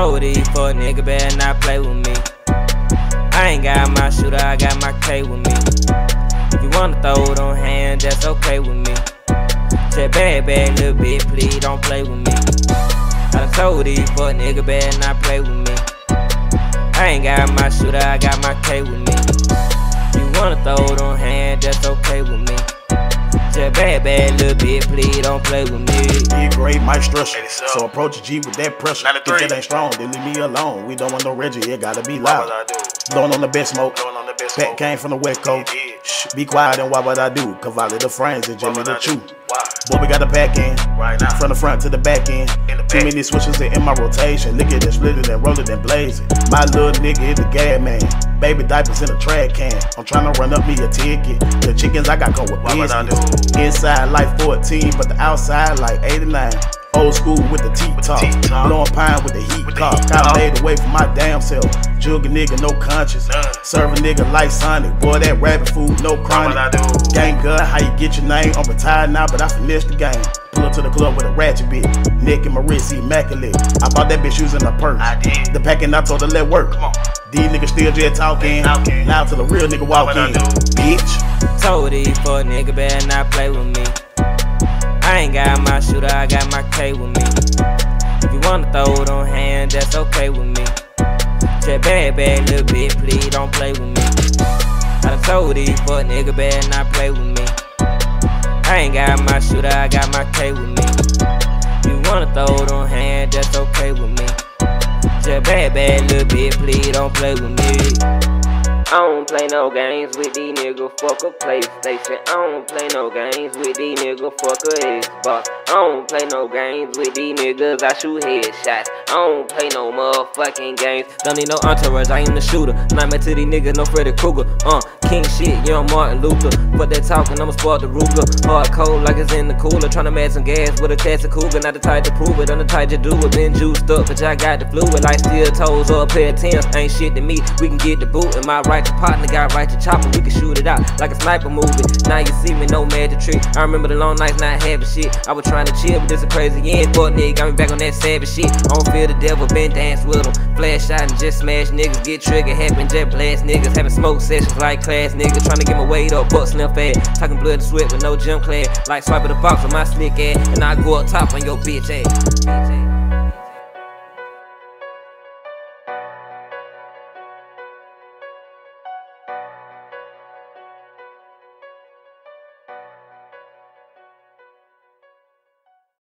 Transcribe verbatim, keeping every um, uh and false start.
Told these fuck nigga better not play with me. I ain't got my shooter, I got my K with me. If you wanna throw it on hand, that's okay with me. Just bad, bad little bit, please don't play with me. I done told these fuck nigga better not play with me. I ain't got my shooter, I got my K with me. You wanna throw it on hand, that's okay with me. Just bad, bad little bit, please don't play with me. Big grade, my structure. So approach a G with that pressure. If that ain't strong, then leave me alone. We don't want no Reggie, it gotta be loud. Blowing on the best smoke. Pat came from the west coast. Shh, be quiet and why would I do? Cavalli the frames and Jimmy the chew. Boy, we got the back end. From the front to the back end. Too many switches in my rotation. Lick it and split it and roll it and blaze it. My little nigga is the gas man. Baby diapers in a trash can. I'm trying to run up me a ticket. The chickens I got come with biscuits. Inside like fourteen, but the outside like eighty-nine. Old school with the T-top, blowing pine with the heat cop. Kinda made away from my damn self. Jug a nigga, no conscience. Serve a nigga like Sonic. Boy, that rabbit food, no chronic. Gang gun, how you get your name? I'm retired now, but I finished the game. Pull up to the club with a ratchet bit. Neck and my wrist immaculate. I bought that bitch using a purse. The packing I told her let work. These niggas still just talking. Loud till the real nigga walk in. Bitch. Told these fuck nigga better not play with me. I ain't got my shooter, I got my K with me. If you wanna throw it on hand, that's okay with me. Just bad, bad little bit, please don't play with me. I done told these fuck nigga better not play with me. I ain't got my shooter, I got my K with me. You wanna throw it on hand, that's okay with me. Just bad, bad little bit, please don't play with me. I don't play no games with these niggas, fuck a PlayStation. I don't play no games with these niggas, fuck a Xbox. I don't play no games with these niggas, I shoot headshots. I don't play no motherfucking games. Don't need no entourage, I am the shooter. Not met to these niggas, no Freddy Krueger. Uh, king shit, young Martin Luther. Fuck that talking, I'ma spark the Ruger. Hard cold like it's in the cooler. Tryna match some gas with a classic cougar. Not the type to prove it, I'm the type to do it. Been juiced up, but I got the fluid like steel toes or a pair of Timbs. Ain't shit to me, we can get the boot. And my right to partner got right to chopper, we can shoot it out like a sniper movie. Now you see me, no magic trick. I remember the long nights not having shit. I was trying to chill, but this a crazy end. Fuck nigga, got me back on that savage shit. I don't feel the devil, been dance with them. Flash shot and just smash niggas. Get trigger happen, jet blast niggas. Having smoke sessions like class niggas. Trying to get my weight up, buck sniff ass. Talking blood and sweat with no gym clad. Like swiping the box with my slick ass. And I go up top on your bitch ass.